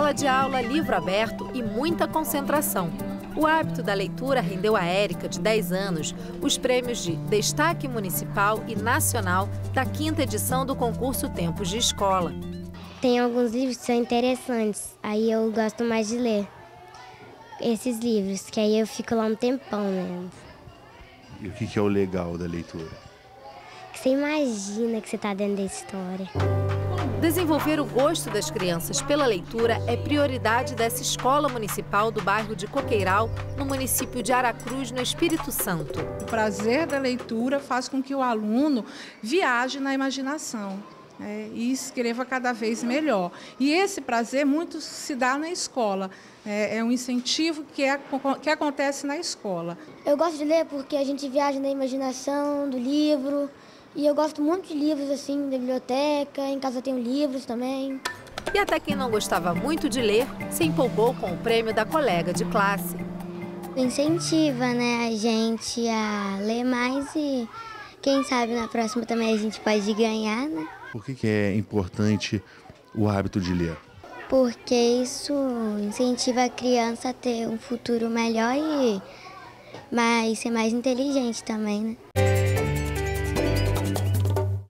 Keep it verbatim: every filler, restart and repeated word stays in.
sala de aula, livro aberto e muita concentração. O hábito da leitura rendeu a Érica, de dez anos, os prêmios de Destaque Municipal e Nacional da quinta edição do concurso Tempos de Escola. Tem alguns livros que são interessantes, aí eu gosto mais de ler esses livros, que aí eu fico lá um tempão lendo. E o que é o legal da leitura? Que você imagina que você está dentro da história. Desenvolver o gosto das crianças pela leitura é prioridade dessa escola municipal do bairro de Coqueiral, no município de Aracruz, no Espírito Santo. O prazer da leitura faz com que o aluno viaje na imaginação, né, e escreva cada vez melhor. E esse prazer muito se dá na escola. É, é um incentivo que, é, que acontece na escola. Eu gosto de ler porque a gente viaja na imaginação do livro. E eu gosto muito de livros, assim, da biblioteca, em casa eu tenho livros também. E até quem não gostava muito de ler, se empolgou com o prêmio da colega de classe. Incentiva, né, a gente a ler mais e quem sabe na próxima também a gente pode ganhar, né? Por que que é importante o hábito de ler? Porque isso incentiva a criança a ter um futuro melhor e mais, ser mais inteligente também, né?